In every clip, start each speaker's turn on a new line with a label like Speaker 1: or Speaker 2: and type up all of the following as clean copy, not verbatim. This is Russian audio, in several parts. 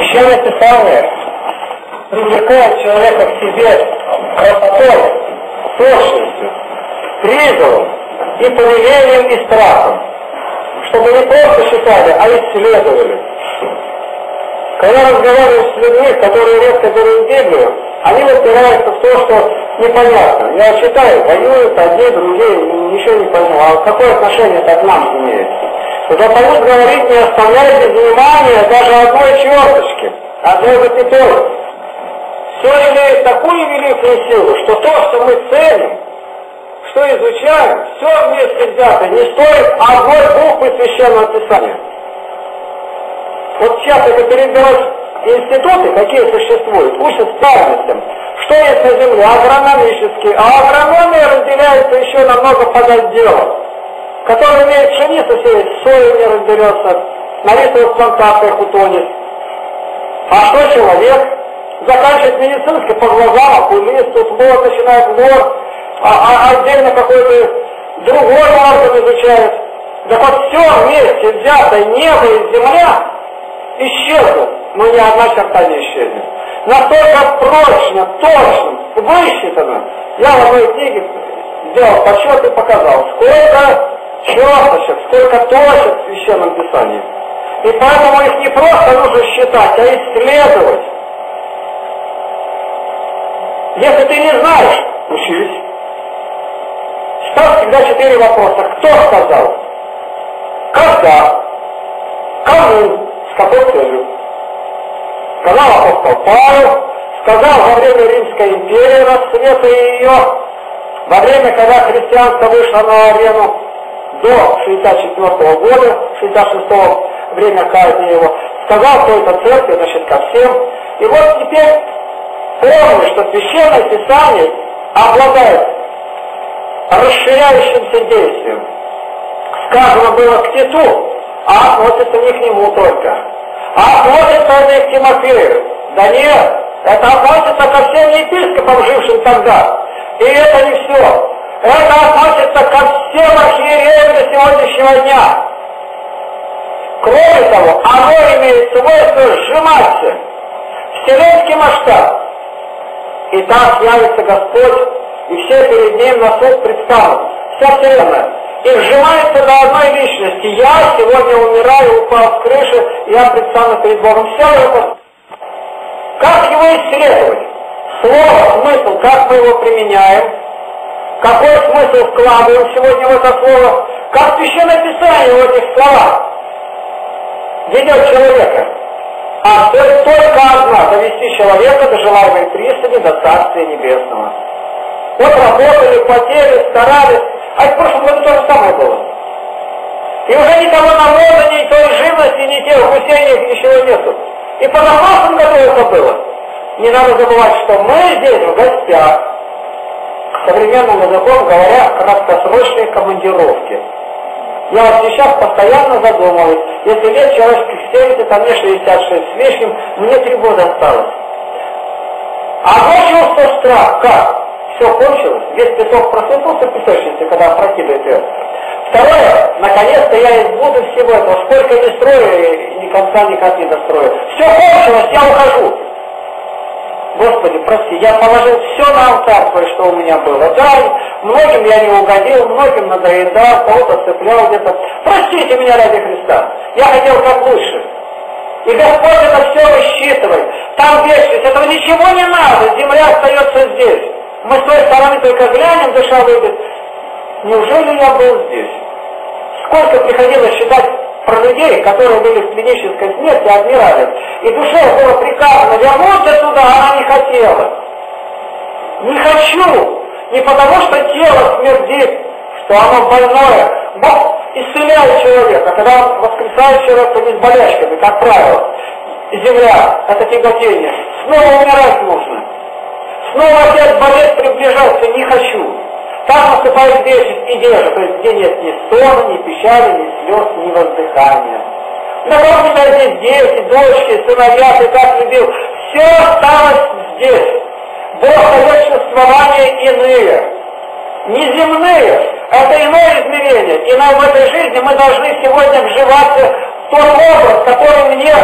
Speaker 1: Священное Писание привлекает человека к себе красотой, точностью, призовом и повелением и страхом, чтобы не просто считали, а исследовали. Когда разговариваешь с людьми, которые редко берут Библию, они упираются в то, что непонятно. Я читаю, воюют одни, другие, ничего не пойму. А какое отношение это к нам имеет? Заповедь говорит, не оставляй без внимания даже одной черточки, одной запятой. Все имеет такую великую силу, что то, что мы ценим, что изучаем, все вместе взятое, не стоит одной буквы Священного Писания. Вот сейчас, это переберешь институты, какие существуют, учат специальностям, что есть на Земле, агрономические, а агрономия разделяется еще на много подотделов, который умеет пшеницу сеять, сою не разберется, на рисовых плантациях утонет. А что человек? Заканчивает медицинский по глазам, окулист, тут вот начинает лор, а отдельно какой-то другой орган изучает. Да вот все вместе взятое, небо и земля исчезнут, но ни одна черта не исчезнет. Настолько прочно, точно, высчитано. Я в одной книге сделал подсчет и показал, сколько черточек, сколько точек в Священном Писании. И поэтому их не просто нужно считать, а исследовать. Если ты не знаешь, учись. Ставь всегда 4 вопроса. Кто сказал? Когда? Кому? С какой целью? Сказал апостол Павел, сказал во время Римской империи, расцвета ее, во время, когда христианство вышло на арену, до 64 года, 66-го, время казни его, сказал какой-то церкви, значит, ко всем. И вот теперь помни, что Священное Писание обладает расширяющимся действием. Сказано было к Титу, а относится не к нему только. А относится это и к Тимофею. Да нет, это относится ко всем епископам, жившим тогда. И это не все. Это относится ко всем архиереям до сегодняшнего дня. Кроме того, оно имеет свойство сжиматься. Вселенский масштаб. И так явится Господь, и все перед Ним на суд предстанут. Вся Вселенная. И сжимается до одной личности. Я сегодня умираю, упал с крыши, я предстану перед Богом. Все это. Как его исследовать? Слово, смысл, как мы его применяем? Какой смысл вкладываем сегодня в это слово? Как Священное Писание в этих словах ведет человека? А цель только одна — довести человека до желаемой пристани, до Царствия Небесного. Вот работали, потели, старались, а в прошлом году то же самое было. И уже никого народа, ни той живности, ни тех вкусений ничего нету. И позапрошлом году это было. Не надо забывать, что мы здесь в гостях, современным языком говоря, краткосрочные командировки. Я вот сейчас постоянно задумываюсь, если лет человеческих 70, а мне 66 с лишним, мне 3 года осталось. Одно чувство страх, как? Все кончилось, весь песок просыпался в песочнице, когда опрокидывает ее. Второе, наконец-то я избуду всего этого, сколько не строю, ни конца никак не дострою. Все кончилось, я ухожу. Господи, прости, я положил все на алтарь твой, что у меня было. Да, многим я не угодил, многим надоедал, кого-то цеплял где-то. Простите меня ради Христа. Я хотел как лучше. И Господь это все высчитывает. Там вечность, этого ничего не надо, земля остается здесь. Мы с той стороны только глянем, душа выйдет. Неужели я был здесь? Сколько приходилось считать про людей, которые были в клинической смерти, отмирали. И душе было приказано вернуться туда, а она не хотела. Не хочу. Не потому, что тело смердит, что оно больное. Бог исцеляет человека. Когда он воскресает человека не с болячками, как правило. Земля, это тяготение. Снова умирать нужно. Снова опять болеть, приближаться не хочу. Там наступает вечность и держа, то есть где нет ни стона, ни печали, ни слез, ни воздыхания. Напомню, здесь дети, дочки, сыновья, ты как любил. Все осталось здесь. Бог дает существования иные. Неземные. Это иное измерение. И в этой жизни мы должны сегодня вживаться в тот образ, который мне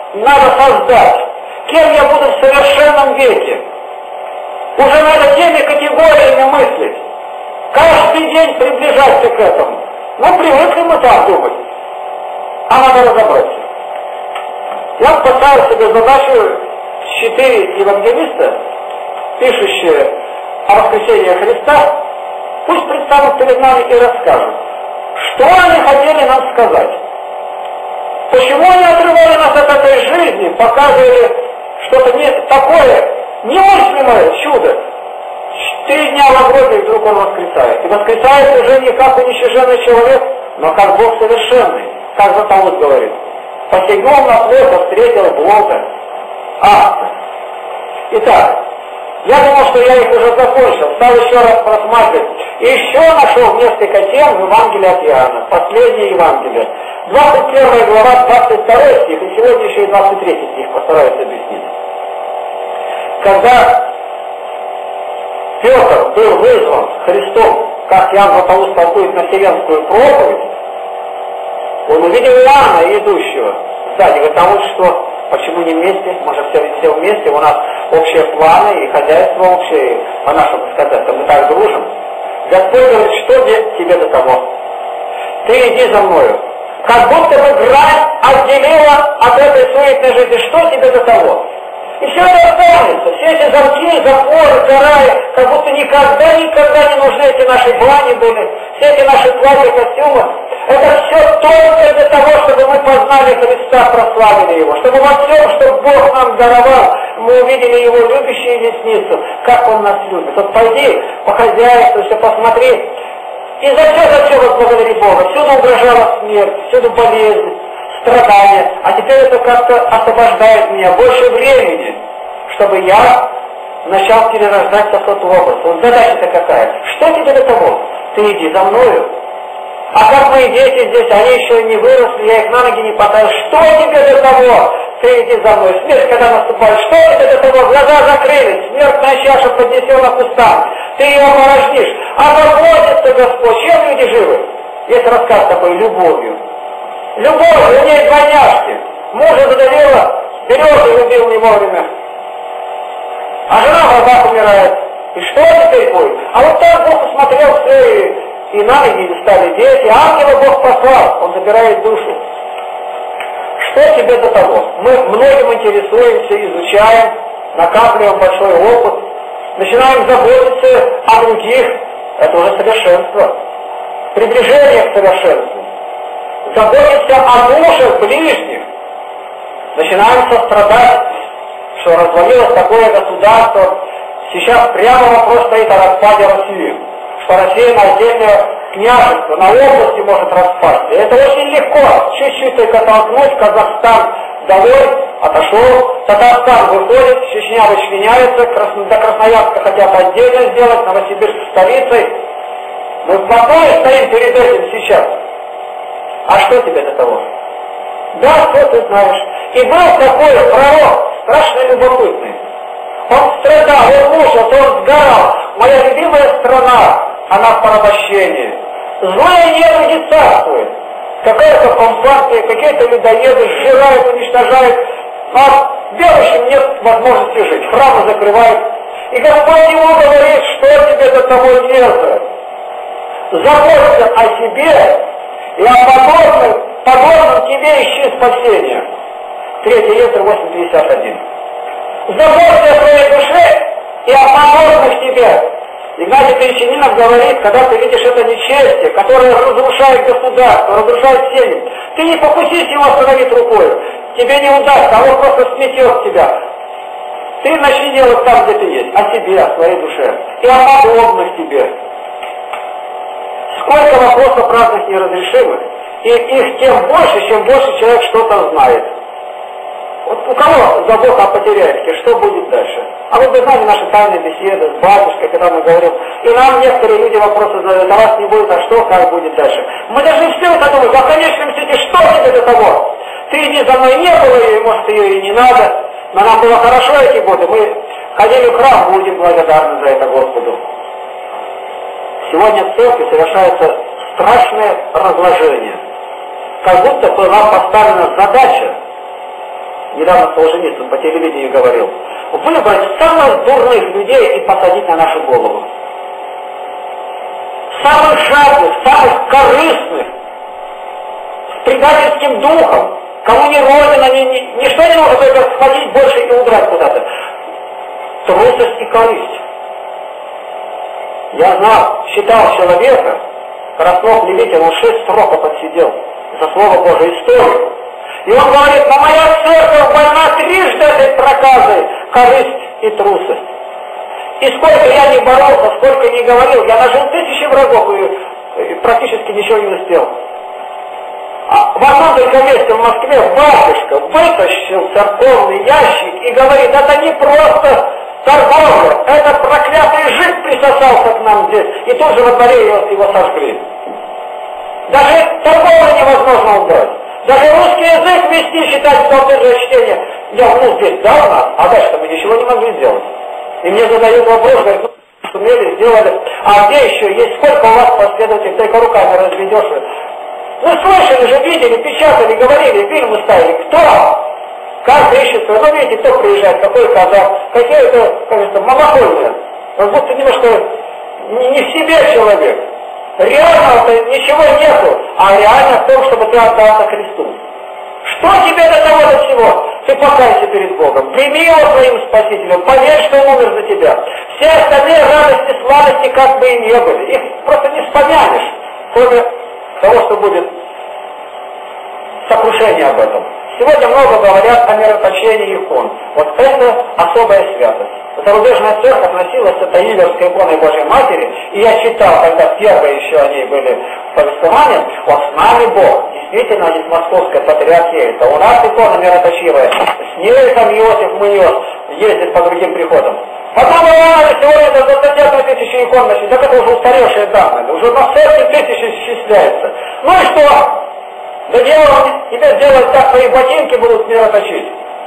Speaker 1: надо создать, кем я буду в совершенном веке. Уже надо теми категориями мыслить. Каждый день приближаться к этому. Ну, привыкли мы так думать. А надо разобраться. Я поставил себе задачу 4 евангелиста, пишущие о воскресении Христа, пусть предстанут перед нами и расскажут, что они хотели нам сказать. Почему они отрывали нас от этой жизни, показывали что-то такое немыслимое чудо. 4 дня в гробе, и вдруг он воскресает. И воскресает уже не как уничиженный человек, но как Бог совершенный, как Златоуст говорит. Посягнул на плоть, встретил Бога. Итак, я думал, что я их уже закончил, стал еще раз просматривать. И еще нашел несколько тем в Евангелии от Иоанна, последнее Евангелие. 21 глава, 22 стих, и сегодня еще и 23 стих постараюсь объяснить. Когда Петр был вызван Христом, как Иоанн Златоуст толкует на вселенскую проповедь, он увидел Иоанна, идущего сзади. Говорит, а вот что, почему не вместе? Может, все вместе, у нас общие планы и хозяйство общее, и по-нашему сказать, мы так дружим. Господь говорит, что тебе до того? Ты иди за мною. Как будто бы грань отделила от этой суетной жизни. Что тебе до того? И все это останется. Все эти замки, запоры, сараи, как будто никогда не нужны эти наши бани были, все эти наши платья, костюмы. Это все только для того, чтобы мы познали Христа, прославили Его. Чтобы во всем, что Бог нам даровал, мы увидели Его любящие десницу, как Он нас любит. Вот пойди по хозяйству, все посмотри. И за все возблагодари Бога. Всюду угрожала смерть, всюду болезнь, страдания. А теперь это как-то освобождает меня больше времени, чтобы я начал перерождаться в тот образ. Вот задача-то какая? Что тебе до того? Ты иди за мною. А как мои дети здесь, они еще не выросли, я их на ноги не поставил. Что тебе до того? Ты иди за мной. Смерть, когда наступает, что тебе до того? Глаза закрылись, смертная чаша поднесена к устам. Ты ее порожнишь. А заботится Господь. Чем люди живы? Есть рассказ такой, любовью. Любовь, у ней двойняшки. Мужа задавила, березы убил не вовремя. А жена в глазах умирает. И что теперь будет? А вот так Бог посмотрел все, и на ноги стали дети. Ангела Бог послал, он забирает душу. Что тебе до того? Мы многим интересуемся, изучаем, накапливаем большой опыт, начинаем заботиться о других. Это уже совершенство. Приближение к совершенству. Заботиться о душах ближних. Начинаем сострадать, что развалилось такое государство. Сейчас прямо вопрос стоит о распаде России. Что Россия на отдельное княжество, на области может распасться. И это очень легко. Чуть-чуть только толкнуть, Казахстан долой, отошел, Татарстан выходит, Чечня вычленяется, до Красноярска хотят отдельно сделать, Новосибирск столицей. Мы спокойно стоим перед этим сейчас. А что тебе до того? Да, что ты знаешь. И был такой пророк, страшно любопытный. Он страдал, он мучился, он сгорал. Моя любимая страна, она в порабощении. Злые ненависть царствует. Какая-то компартия, какие-то людоеды сжирают, уничтожают. А верующим нет возможности жить. Храмы закрывают. И Господь ему говорит, что тебе до того делать. Заботься о себе и о подобном тебе ищи спасения. 3 Ефесянам 8:51. Заботься о своей душе и о подобных тебе. Игнатий Крещенинов говорит, когда ты видишь это нечестие, которое разрушает государство, разрушает семьи, ты не покусись его остановить рукой. Тебе не удастся, а он просто сметет тебя. Ты начни делать там, где ты есть, о себе, о своей душе и о подобных тебе. Сколько вопросов разных неразрешимых, и их тем больше, чем больше человек что-то знает. Вот у кого забота о потеряевке, что будет дальше? А вы бы знали наши тайные беседы с батюшкой, когда мы говорим, и нам некоторые люди вопросы задают, а вас не будет, а что, как будет дальше? Мы должны все это думать, а в конечном счете, что тебе до того? Ты иди за мной, не было ее, может ее и не надо, но нам было хорошо эти годы, мы ходили в храм, будем благодарны за это Господу. Сегодня в церкви совершается страшное разложение. Как будто была поставлена задача недавно Солженицын по телевидению говорил, выбрать самых дурных людей и посадить на нашу голову. Самых жадных, самых корыстных, с предательским духом, кому ни родина, ничто не может только сходить больше и удрать куда-то. Трусость и корысть. Я знал, считал человека, Краснов Левитин, он 6 сроков отсидел за Слово Божие, историю. И он говорит, но моя церковь больна трижды этой проказой, корысть и трусость. И сколько я не боролся, сколько не говорил, я нажил 1000 врагов и практически ничего не успел. А в одном только месте в Москве батюшка вытащил церковный ящик и говорит, это не просто торговля, это проклятый жид присосался к нам здесь, и тут же во дворе его сожгли. Даже торговлю невозможно убрать. Даже русский язык вести, считать псалтырное чтение. Я здесь, да, у нас, а дальше мы ничего не могли сделать. И мне задают вопрос, говорят, ну, сумели, сделали, а где еще есть, сколько у вас последователей, только руками разведешь. Ну, слышали же, видели, печатали, говорили, фильмы ставили. Кто? Каждый ищет свой. Ну, видите, кто приезжает, какой казак, какие-то, кажется, малохольные. Как будто немножко не в себе человек. Реально-то ничего нету, а реально в том, чтобы ты отдался Христу. Что тебе до того до всего? Ты покайся перед Богом, прими его своим Спасителем, поверь, что он умер за тебя. Все остальные радости, сладости как бы и не были. Их просто не вспомянешь, кроме того, что будет сокрушение об этом. Сегодня много говорят о мироточении икон. Вот это особая святость. Зарубежная церковь носилась с этой Иверской иконой Божьей Матери, и я читал, когда первые еще они были повествованием, вот с нами Бог. Действительно, они с Московской патриархией. Это у нас икона мироточивая. С ней там Иосиф Муньоз ездит по другим приходам. Потом сегодня это 21 тысячи икон носит. Так это уже устаревшие данные. Уже на сотни тысяч исчисляется. Ну и что? Да дело теперь сделать так, свои ботинки будут мироточить.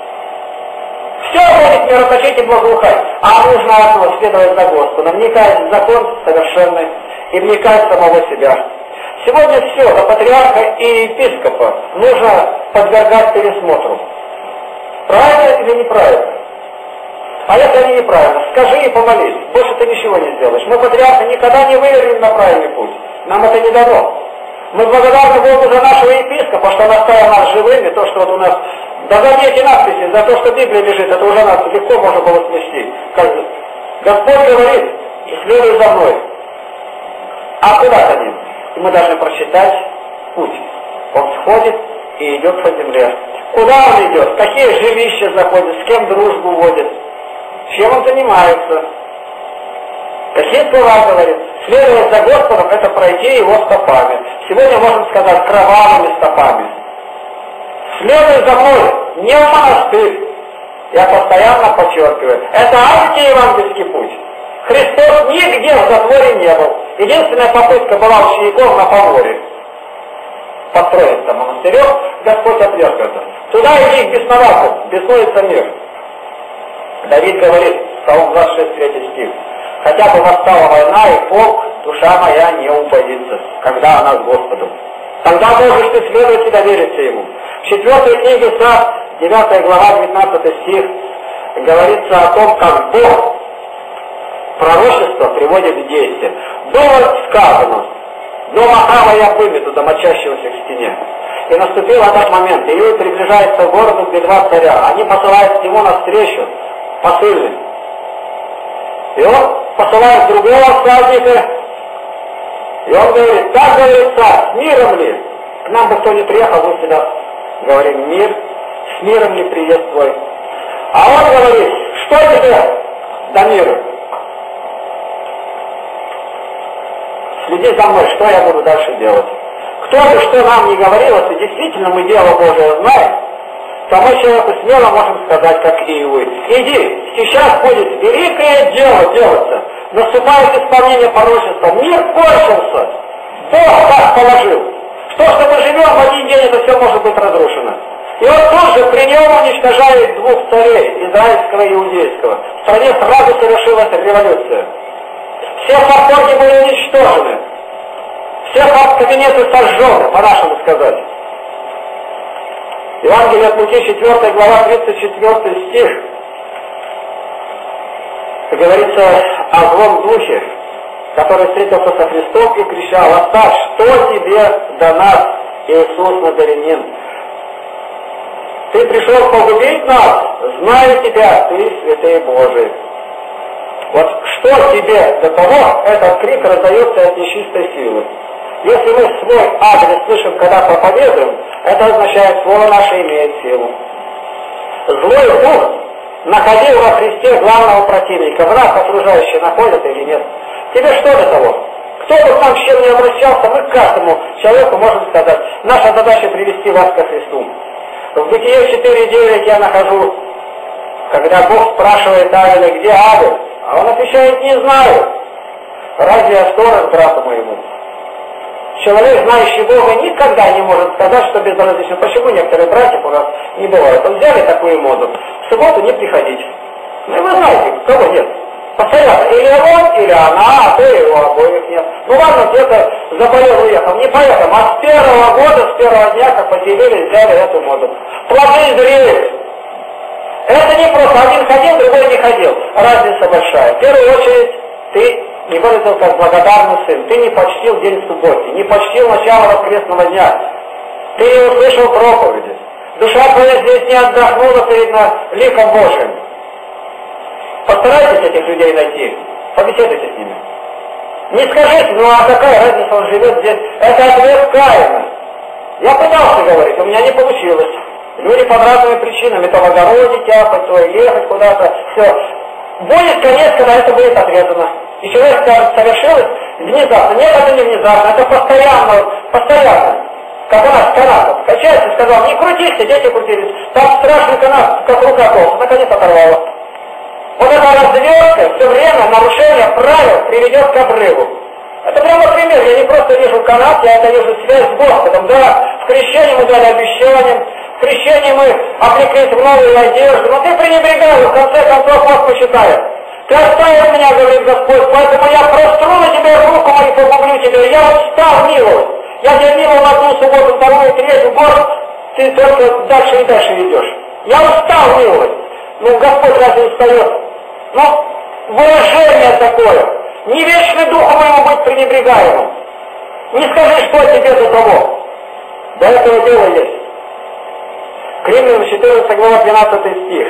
Speaker 1: Все будет мироточить и благоухать. А нужно одно, следовать за Господом, вникать в закон совершенный и вникать в самого себя. Сегодня все, до патриарха и епископа нужно подвергать пересмотру. Правильно или неправильно? А если они неправильно, скажи и помолись. Больше ты ничего не сделаешь. Мы патриарха никогда не вывернем на правильный путь. Нам это не дано. Мы благодарны Богу за нашего епископа, что он оставил нас живыми, то, что вот у нас... Да за эти надписи, за то, что Библия лежит, это уже нас легко можно было смести. Господь говорит, следуй за мной. А куда за ним? И мы должны прочитать путь. Он сходит и идет по земле. Куда он идет? Какие жилища заходит? С кем дружбу водит? Чем он занимается? Какие слова говорит? Следовать за Господом — это пройти его стопами. Сегодня можем сказать кровавыми стопами. Следуй за мной, не в монастырь. Я постоянно подчеркиваю. Это антиевангельский путь. Христос нигде в затворе не был. Единственная попытка была у учеников на Поморе. Построить там монастырек, Господь отверг это. Туда иди к бесноватым, беснуется мир. Давид говорит, Псалом 26, 3 стих. Хотя бы восстала война и полк, душа моя не упадется, когда она с Господом. Тогда можешь ты следовать и довериться Ему. В 4 книге Царств, 9 глава, 19 стих, говорится о том, как Бог пророчество приводит в действие. Было сказано, дом Ахава я вымету, домочащегося к стене. И наступил этот момент. Иуд приближается к городу, где 2 царя. Они посылают к нему навстречу посыльных. И он посылает другого всадника, и он говорит, так говорит царь, с миром ли? К нам бы кто не приехал, мы всегда говорим мир, с миром ли приезд твой? А он говорит, что тебе до мира? Следи за мной, что я буду дальше делать. Кто бы что нам не говорил, если действительно мы дело Божие знаем, то мы человеку смело можем сказать, как и вы. Иди, сейчас будет великое дело делаться. Наступает исполнение пророчества. Мир кончился. Бог так положил. Что мы живем в один день, это все может быть разрушено. И вот тут же при нем уничтожает 2 царей, израильского и иудейского. В стране сразу совершилась революция. Все фарфорки были уничтожены. Все кабинеты сожжены, по-нашему сказать. Евангелие от Луки, 4 глава, 34 стих. Как говорится о злом духе, который встретился со Христом и кричал: «Оставь, что тебе до нас, Иисус Назарянин? Ты пришел погубить нас, знаю тебя, ты святый Божий». Вот что тебе до того, этот крик раздается от нечистой силы. Если мы свой адрес слышим, когда проповедуем, это означает, слово наше имеет силу. Злой дух находил во Христе главного противника. Враг окружающий находит или нет? Тебе что до того? Кто бы к нам с чем не обращался, мы к каждому человеку можем сказать: наша задача привести вас ко Христу. В Бытие 4:9 я нахожу, когда Бог спрашивает Авеля: где Авель? А он отвечает: не знаю. Разве я сторож брату моему? Человек, знающий Бога, никогда не может сказать, что безразлично. Почему некоторые братья у нас не бывают? Вот взяли такую моду: в субботу не приходить. Ну и вы знаете, кого нет. Постоянно. Или он, или она, а то и у обоих нет. Ну ладно, где-то заболел, уехал. Не поэтому, а с первого года, с первого дня, как поселились, взяли эту моду. Плоды зреют. Это не просто один ходил, другой не ходил. Разница большая. В первую очередь, ты не выразил как благодарный сын. Ты не почтил день субботы, не почтил начало воскресного дня. Ты не услышал проповеди. Душа твоя здесь не отдохнула перед ликом Божьим. Постарайтесь этих людей найти, побеседуйте с ними. Не скажите: ну а какая разница, он живет здесь. Это ответ Каина. Я пытался говорить, у меня не получилось. Люди по разным причинам, то в огороде тяпать, то ехать куда-то, все. Будет конец, когда это будет отрезано. И человек скажет: совершилось внезапно. Нет, это не внезапно, это постоянно. Как у нас канат качается, сказал: не крутись, дети крутились. Там страшный канат, как рука толстая, наконец оторвало. Вот эта развертка, все время нарушение правил приведет к обрыву. Это прямо пример. Я не просто вижу канат, я это вижу связь с Господом. Да, в крещении мы дали обещанием, в крещении мы облеклись в новую одежду, но ты пренебрегаешь, в конце концов вас посчитает. Ты оставил меня, говорит Господь, поэтому я простру на тебя руку мою, погублю тебя. Я устал миловать. Я тебя миловал одну субботу, вторую, третью, год, ты только дальше и дальше ведешь. Я устал миловать. Ну, Господь разве устает? Ну, выражение такое. Не вечный дух моему быть пренебрегаемым. Не скажи, что тебе до того. До этого дела есть. К Римлянам 14 глава 12 стих.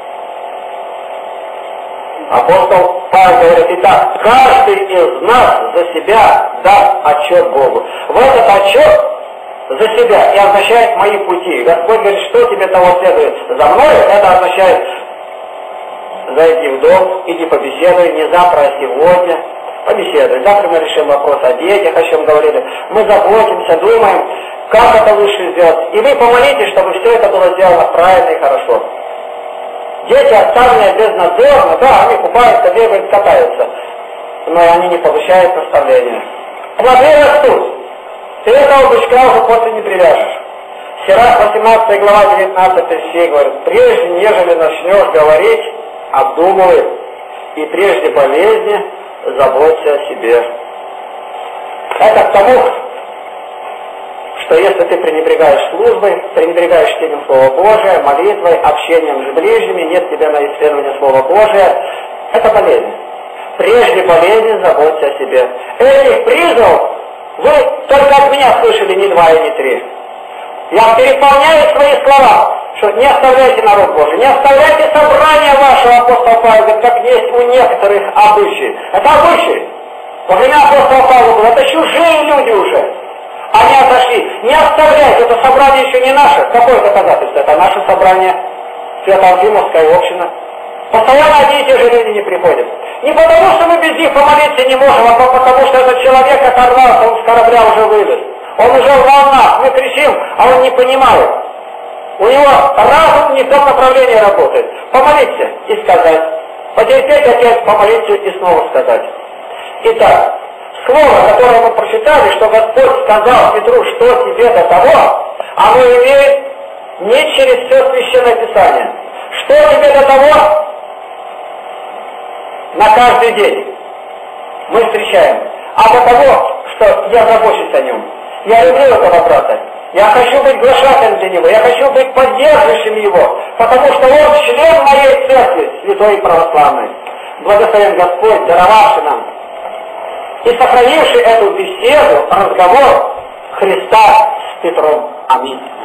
Speaker 1: Апостол Павел говорит: итак, каждый из нас за себя даст отчет Богу. В этот отчет за себя и означает мои пути. Господь говорит: что тебе того следует за мной, это означает: зайди в дом, иди побеседуй, не завтра, а сегодня. Побеседуй. Завтра мы решим вопрос о детях, о чем говорили. Мы заботимся, думаем, как это лучше сделать. И вы помолитесь, чтобы все это было сделано правильно и хорошо. Дети, оставленные безнадзорно, да, они купаются, бегают, катаются, но они не получают наставления. Плоды растут. Ты этого бычка уже после не привяжешь. Сирах 18 глава 19 стих говорит: прежде нежели начнешь говорить, обдумывай, и прежде болезни заботься о себе. Это к тому, что если ты пренебрегаешь службой, пренебрегаешь чтением Слова Божия, молитвой, общением с ближними, нет тебя на исследование Слова Божия, это болезнь. Прежде болезни заботься о себе. Этих признаков вы только от меня слышали не 2 и не 3. Я переполняю свои слова, что не оставляйте народ Божий, не оставляйте собрание вашего, апостола Павла, говорит, как есть у некоторых обычаи. Это обычаи. Во время апостола Павла было, это чужие люди уже. Они отошли. Не оставляйте, это собрание еще не наше. Какое доказательство? Это наше собрание, Свято-Алфимовская община. Постоянно одни и те же люди не приходят. Не потому, что мы без них помолиться не можем, а потому, что этот человек оторвался, он с корабля уже вылез. Он уже в волнах, мы кричим, а он не понимает. У него разум не в том направлении работает. Помолиться и сказать. Потерпеть опять, помолиться и снова сказать. Итак, слово, которое мы прочитали, что Господь сказал Петру, что тебе до того, оно имеет не через все Священное Писание. Что тебе до того, на каждый день мы встречаем. А до того, что я забочусь о нем. Я люблю этого брата. Я хочу быть глашатаем для него, я хочу быть поддерживающим его, потому что он член моей церкви, святой и православной. Благословен Господь, даровавший нам и сохранивший эту беседу, разговор Христа с Петром. Аминь.